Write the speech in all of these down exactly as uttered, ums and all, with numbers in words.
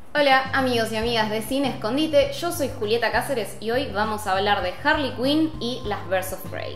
Hola amigos y amigas de Cine Escondite, yo soy Julieta Cáceres y hoy vamos a hablar de Harley Quinn y las Birds of Prey.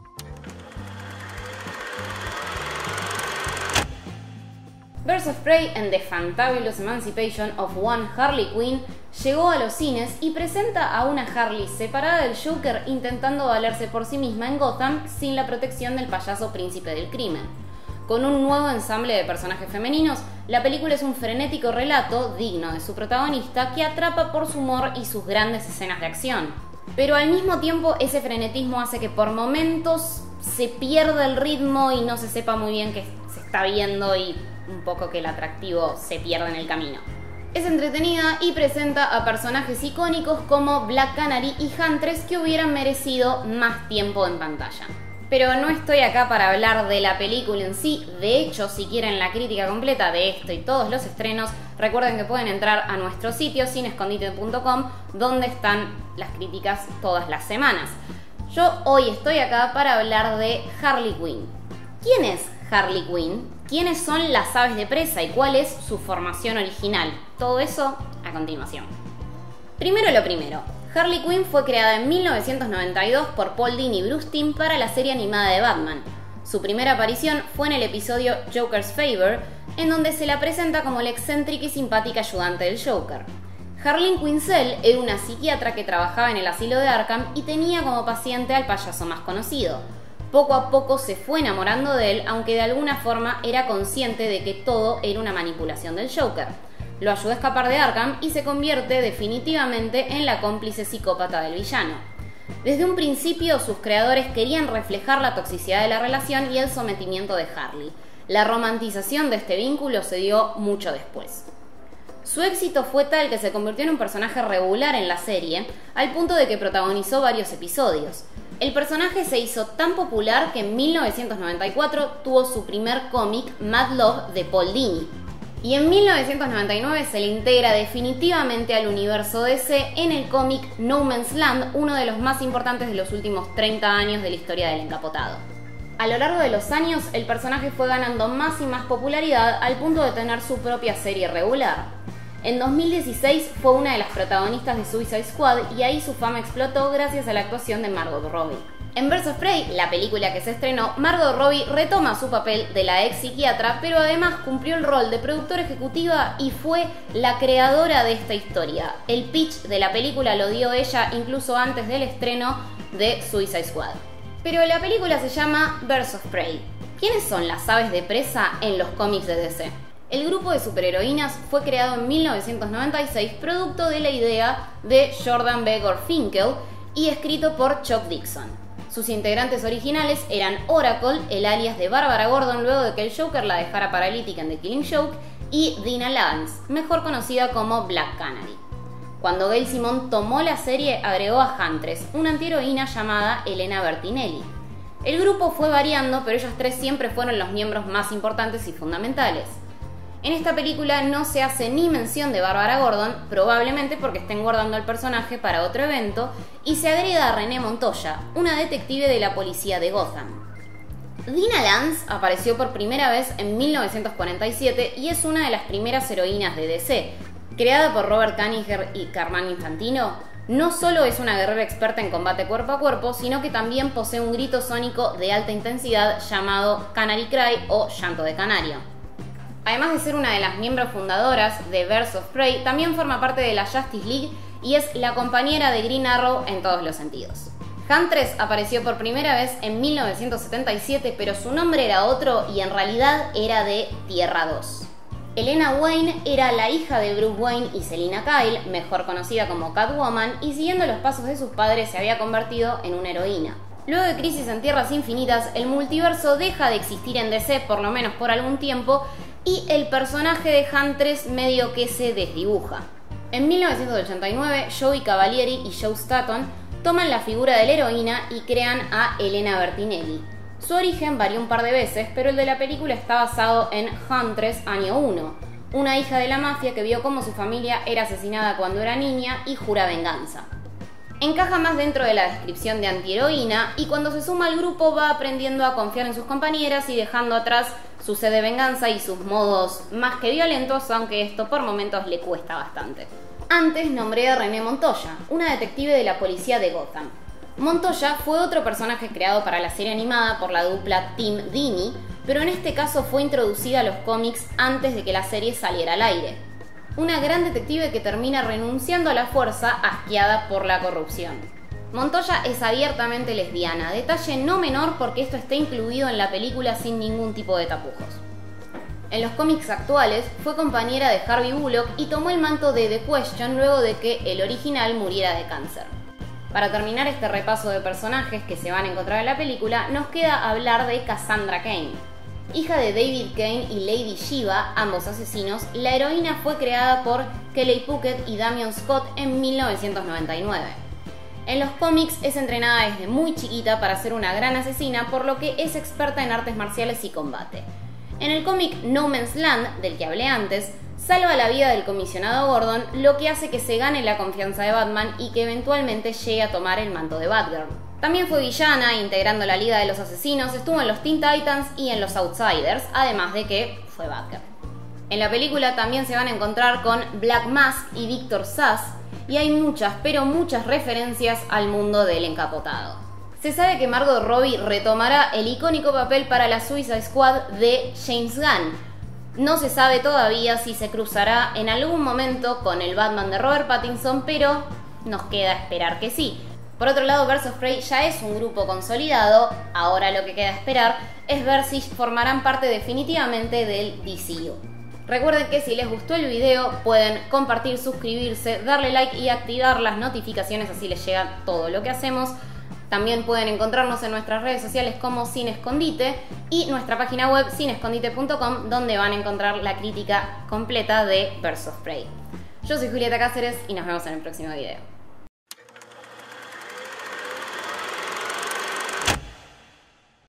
Birds of Prey and the Fantabulous Emancipation of One Harley Quinn llegó a los cines y presenta a una Harley separada del Joker intentando valerse por sí misma en Gotham sin la protección del payaso príncipe del crimen. Con un nuevo ensamble de personajes femeninos, la película es un frenético relato digno de su protagonista que atrapa por su humor y sus grandes escenas de acción. Pero al mismo tiempo ese frenetismo hace que por momentos se pierda el ritmo y no se sepa muy bien qué se está viendo y un poco que el atractivo se pierde en el camino. Es entretenida y presenta a personajes icónicos como Black Canary y Huntress que hubieran merecido más tiempo en pantalla. Pero no estoy acá para hablar de la película en sí. De hecho, si quieren la crítica completa de esto y todos los estrenos, recuerden que pueden entrar a nuestro sitio cine escondite punto com, donde están las críticas todas las semanas. Yo hoy estoy acá para hablar de Harley Quinn. ¿Quién es Harley Quinn? ¿Quiénes son las aves de presa y cuál es su formación original? Todo eso a continuación. Primero lo primero. Harley Quinn fue creada en mil novecientos noventa y dos por Paul Dini y Bruce Timm para la serie animada de Batman. Su primera aparición fue en el episodio Joker's Favor, en donde se la presenta como la excéntrica y simpática ayudante del Joker. Harleen Quinzel era una psiquiatra que trabajaba en el asilo de Arkham y tenía como paciente al payaso más conocido. Poco a poco se fue enamorando de él, aunque de alguna forma era consciente de que todo era una manipulación del Joker. Lo ayuda a escapar de Arkham y se convierte definitivamente en la cómplice psicópata del villano. Desde un principio, sus creadores querían reflejar la toxicidad de la relación y el sometimiento de Harley. La romantización de este vínculo se dio mucho después. Su éxito fue tal que se convirtió en un personaje regular en la serie, al punto de que protagonizó varios episodios. El personaje se hizo tan popular que en mil novecientos noventa y cuatro tuvo su primer cómic, Mad Love, de Paul Dini. Y en mil novecientos noventa y nueve se le integra definitivamente al universo D C en el cómic No Man's Land, uno de los más importantes de los últimos treinta años de la historia del encapotado. A lo largo de los años, el personaje fue ganando más y más popularidad al punto de tener su propia serie regular. En dos mil dieciséis fue una de las protagonistas de Suicide Squad y ahí su fama explotó gracias a la actuación de Margot Robbie. En Birds of Prey, la película que se estrenó, Margot Robbie retoma su papel de la ex psiquiatra, pero además cumplió el rol de productora ejecutiva y fue la creadora de esta historia. El pitch de la película lo dio ella incluso antes del estreno de Suicide Squad. Pero la película se llama Birds of Prey. ¿Quiénes son las aves de presa en los cómics de D C? El grupo de superheroínas fue creado en mil novecientos noventa y seis, producto de la idea de Jordan B. Gorfinkel y escrito por Chuck Dixon. Sus integrantes originales eran Oracle, el alias de Barbara Gordon luego de que el Joker la dejara paralítica en The Killing Joke, y Dina Lance, mejor conocida como Black Canary. Cuando Gail Simone tomó la serie, agregó a Huntress, una antiheroína llamada Elena Bertinelli. El grupo fue variando, pero ellos tres siempre fueron los miembros más importantes y fundamentales. En esta película no se hace ni mención de Barbara Gordon, probablemente porque estén guardando el personaje para otro evento, y se agrega a Renee Montoya, una detective de la policía de Gotham. Dina Lance apareció por primera vez en mil novecientos cuarenta y siete y es una de las primeras heroínas de D C. Creada por Robert Kanigher y Carmine Infantino, no solo es una guerrera experta en combate cuerpo a cuerpo, sino que también posee un grito sónico de alta intensidad llamado Canary Cry o llanto de canario. Además de ser una de las miembros fundadoras de Birds of Prey, también forma parte de la Justice League y es la compañera de Green Arrow en todos los sentidos. Huntress apareció por primera vez en mil novecientos setenta y siete, pero su nombre era otro y en realidad era de Tierra dos. Elena Wayne era la hija de Bruce Wayne y Selina Kyle, mejor conocida como Catwoman, y siguiendo los pasos de sus padres se había convertido en una heroína. Luego de Crisis en Tierras Infinitas, el multiverso deja de existir en D C, por lo menos por algún tiempo, y el personaje de Huntress medio que se desdibuja. En mil novecientos ochenta y nueve, Joey Cavalieri y Joe Staton toman la figura de la heroína y crean a Elena Bertinelli. Su origen varió un par de veces, pero el de la película está basado en Huntress Año uno, una hija de la mafia que vio cómo su familia era asesinada cuando era niña y jura venganza. Encaja más dentro de la descripción de antiheroína y cuando se suma al grupo va aprendiendo a confiar en sus compañeras y dejando atrás su sed de venganza y sus modos más que violentos, aunque esto por momentos le cuesta bastante. Antes nombré a Renee Montoya, una detective de la policía de Gotham. Montoya fue otro personaje creado para la serie animada por la dupla Tim Dini, pero en este caso fue introducida a los cómics antes de que la serie saliera al aire. Una gran detective que termina renunciando a la fuerza, asqueada por la corrupción. Montoya es abiertamente lesbiana, detalle no menor porque esto está incluido en la película sin ningún tipo de tapujos. En los cómics actuales fue compañera de Harvey Bullock y tomó el manto de The Question luego de que el original muriera de cáncer. Para terminar este repaso de personajes que se van a encontrar en la película, nos queda hablar de Cassandra Cain. Hija de David Cain y Lady Shiva, ambos asesinos, la heroína fue creada por Kelly Puckett y Damian Scott en mil novecientos noventa y nueve. En los cómics es entrenada desde muy chiquita para ser una gran asesina, por lo que es experta en artes marciales y combate. En el cómic No Man's Land, del que hablé antes, salva la vida del comisionado Gordon, lo que hace que se gane la confianza de Batman y que eventualmente llegue a tomar el manto de Batgirl. También fue villana, integrando la Liga de los Asesinos, estuvo en los Teen Titans y en los Outsiders, además de que fue Batgirl. En la película también se van a encontrar con Black Mask y Victor Sass, y hay muchas, pero muchas referencias al mundo del encapotado. Se sabe que Margot Robbie retomará el icónico papel para la Suicide Squad de James Gunn. No se sabe todavía si se cruzará en algún momento con el Batman de Robert Pattinson, pero nos queda esperar que sí. Por otro lado, Birds of Prey ya es un grupo consolidado, ahora lo que queda esperar es ver si formarán parte definitivamente del D C U. Recuerden que si les gustó el video pueden compartir, suscribirse, darle like y activar las notificaciones, así les llega todo lo que hacemos. También pueden encontrarnos en nuestras redes sociales como Sin Escondite y nuestra página web sin escondite punto com, donde van a encontrar la crítica completa de Birds of Prey. Yo soy Julieta Cáceres y nos vemos en el próximo video.